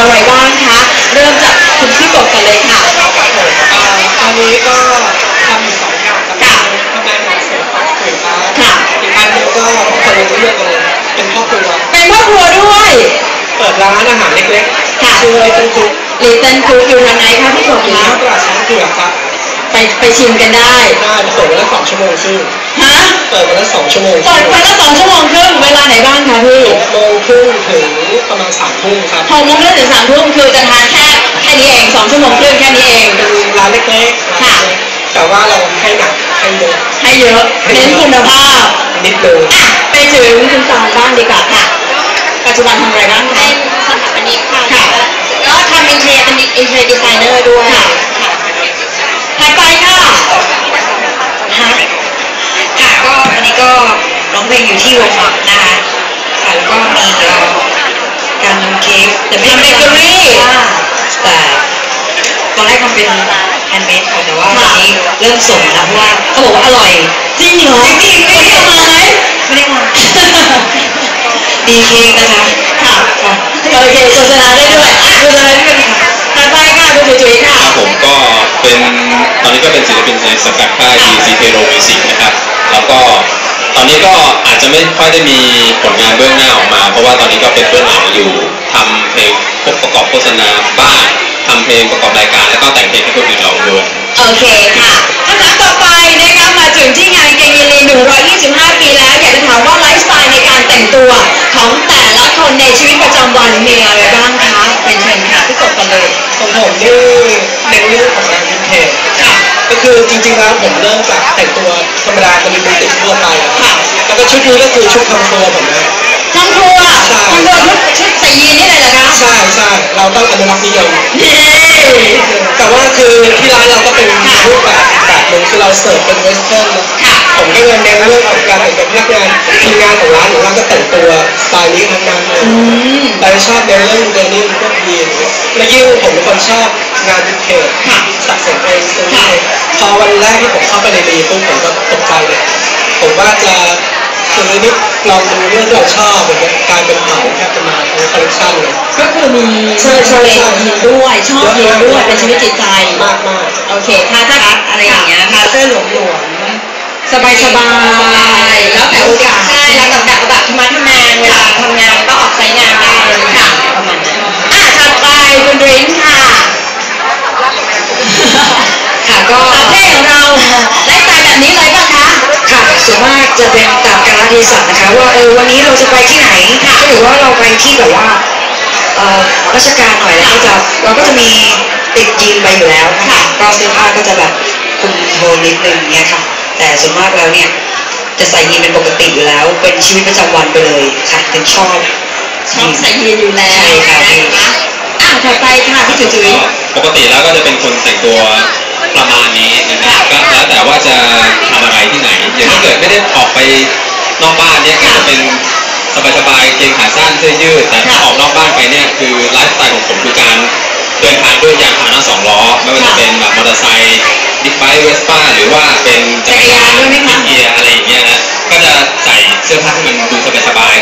อะไรบ้างคะเริ่มจากคุณพี่กบกันเลยค่ะตอนนี้ก็ทำอยู่2 อย่างค่ะทำงานหาเสริมสินค้าอีกอันนึงก็คนละเรื่องเลยเป็นครอบครัวด้วยเปิดร้านอาหารเล็กๆชื่อLittle Cook อยู่ทางไหนคะพี่กบคะตลาดช้างเผือกครับไปชิมกันได้เปิดวันละ2 ชั่วโมงครึ่งเปิดวันละ2 ชั่วโมงเปิดวันละ2 ชั่วโมงครึ่งเวลาไหนบ้างคะพี่ 6 โมงครึ่งถึงประมาณ3 ทุ่มครับ 6 โมงครึ่งถึง3 ทุ่มคือจะทานแค่นี้เอง2 ชั่วโมงครึ่งแค่นี้เองเป็นร้านเล็กๆค่ะแต่ว่าเราให้หนักให้เยอะเน้นคุณภาพนิดนึงไปถึงคุณตองบ้างดีกว่าค่ะปัจจุบันทำอะไรบ้างเป็นสถาปนิกค่ะแล้วทำอินเทอร์เป็นอินเทอร์ดีไซเนอร์ด้วยค่ะถัดไปค่ะก็อันนี้ก็ร้องเพลงอยู่ที่วงฟังนะคะแล้วก็มีการทำเค้กแต่ไม่ใช่เบเกอรี่แต่ตอนแรกทำเป็นแฮนด์เมดค่ะแต่ว่าตอนนี้เริ่มส่งแล้วเพราะว่าเขาบอกว่าอร่อยจริงเหรอจริงไม่ได้มาไหมไม่ได้มาดีเค้กนะคะโอเคโฆษณาได้ด้วยถัดไปค่ะคุณจุ๋ยค่ะผมก็เป็นตอนนี้ก็เป็นศิลปินในสังกัดค่าย DCTero Music นะครับแล้วก็ตอนนี้ก็อาจจะไม่ค่อยได้มีผลงานเบื้องหน้าออกมาเพราะว่าตอนนี้ก็เป็นเบื้องหลังอยู่ทำเพลงประกอบโฆษณาบ้างทำเพลงประกอบรายการแล้วก็แต่งเพลงให้คนอื่นร้องด้วยโอเคค่ะคำถามต่อไปนะคะมาถึงที่งานเกงยีรี125 ปีแล้วอยากจะถามว่าไลฟ์สไตล์ในการแต่งตัวของแต่ละคนในชีวิตประจำวันมีอะไรบ้างคะเป็นเชิญค่ะพี่กบกันเลยของผมนี่ในเรื่องของงานวินเทจก็คือจริงๆแล้วผมเริ่มจากแต่งตัวธรรมดาเป็นบูติกทั่วไปแล้วก็ชุดนี้ก็คือชุดทำครัวผมนะทำครัวชุดใส่ยีนนี่เลยเหรอคะใช่เราต้องอนุรักษ์นิยมแต่ว่าคือที่ร้านเราก็เป็นรูปแบบหนึ่งคือเราเสิร์ฟเป็นเวสเทิร์นผมก็เลยเน้นเรื่องของการแต่งตัวพนักงานทีมงานของร้านหรือว่าก็แต่งตัวสไตล์นี้ทั้งนั้นเลยแต่ชอบเน้นเรื่องเดนิมพวกยีนและยิ่งผมเป็นคนชอบงานวินเทจสะสมเองซื้อเองพอวันแรกที่ผมเข้าไปในรีปุ๊บผมก็ตกใจเลยผมว่าจะคือนี่ลองดูเรื่องที่เราชอบแบบกลายเป็นเหมาแทบจะมาทั้งคอลเลคชันเลยก็คือมีใช่ยีนด้วยชอบยีนด้วยเป็นชีวิตจิตใจมากโอเคถ้าอะไรอย่างเงี้ยค่ะเสื้อหลวมสบายแล้วแต่โอกาสใช่แล้วแต่แบบที่มาทำงานเวลาทำงานก็ออกใช้งานได้ค่ะประมาณนั้นถัดไปคุณดริงค่ะก็เพลงของเราไลฟ์สไตล์แบบนี้เลยป่ะคะค่ะส่วนมากจะเป็นตามกาลเทศะนะคะว่าวันนี้เราจะไปที่ไหนหรือว่าเราไปที่แบบว่าราชการหน่อยแล้วเราก็จะมีติดยีนไปอยู่แล้วค่ะก็เสื้อผ้าก็จะแบบคุมโทนนิดนึงเนี่ยค่ะแต่ส่วนมากแล้วเนี่ยจะใส่ยีนเป็นปกติอยู่แล้วเป็นชีวิตประจำวันไปเลยค่ะเป็นชอบใส่ยีนอยู่แล้วใช่ค่ะถัดไปค่ะพี่จุ๋ยปกติแล้วก็จะเป็นคนแต่งตัวประมาณนี้นะครับก็แล้วแต่ว่าจะทำอะไรที่ไหนอย่างถ้าเกิดไม่ได้ออกไปนอกบ้านเนี่ยก็จะเป็นสบายๆเกงขาสั้นเสื้อยืดแต่ถ้าออกนอกบ้านไปเนี่ยคือไลฟ์สไตล์ของผมคือการเดินทางด้วยยานพาหนะ2 ล้อไม่ว่าจะเป็นแบบมอเตอร์ไซค์บิ๊กไบค์เวสป้าหรือว่าเป็นจักรยานด้วยไหมคะเกียร์อะไรอย่างเงี้ยนะก็จะใส่เสื้อผ้าที่มันดูสบายๆ